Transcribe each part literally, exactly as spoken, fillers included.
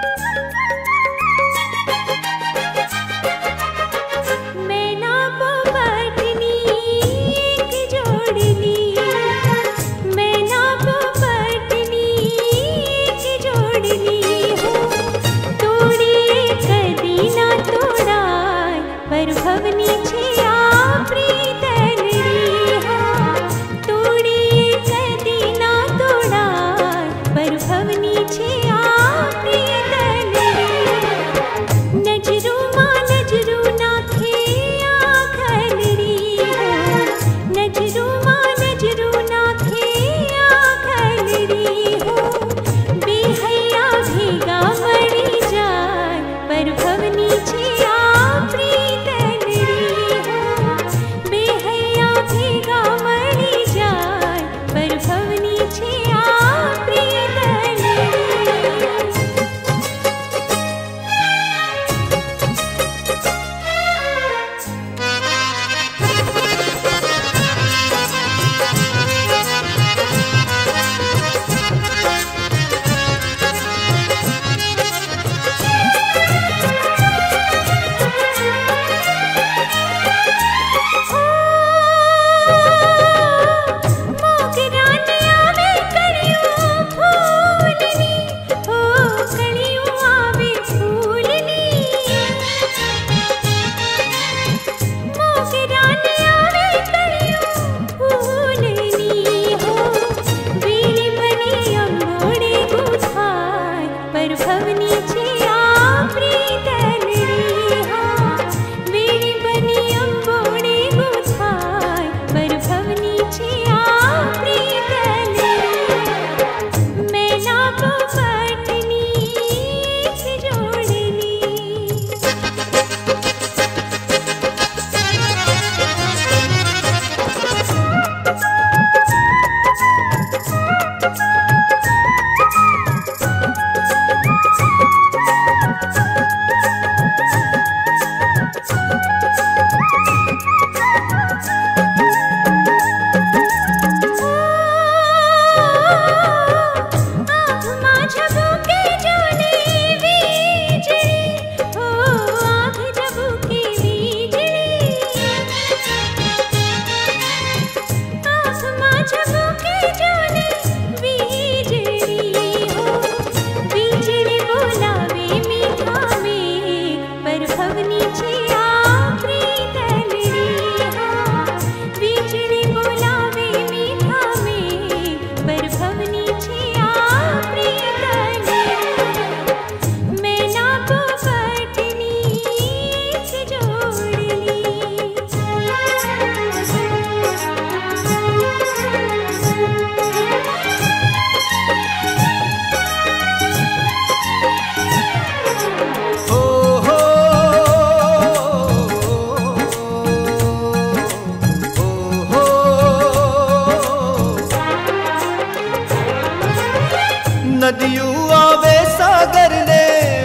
नदियों आवे सागर ने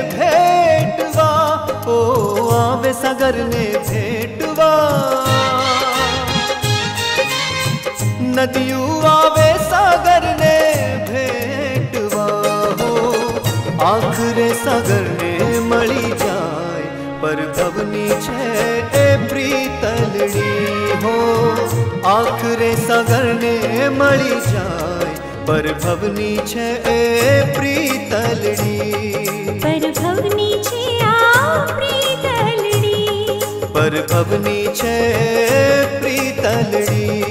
भेटवा, ओ आवे सागर ने भेटवा। नदियों आवे सागर ने भेटवा, हो आखरे सागर ने मળી जाए पर भवनी छे ए प्रीतलड़ी हो। आखरे सागर ने मળી जाए पर भवनी छे ए प्रीतलड़ी। पर भवनी छे आ प्रीतलड़ी। पर भवनी छे प्रीतलड़ी।